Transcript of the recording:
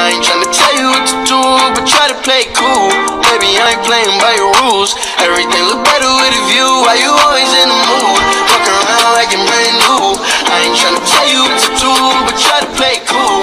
I ain't tryna tell you what to do, but try to play it cool. Baby, I ain't playing by your rules. Everything look better with a view. Why you always in the mood? Fuck around like you're brand new. I ain't tryna tell you what to do, but try to play it cool.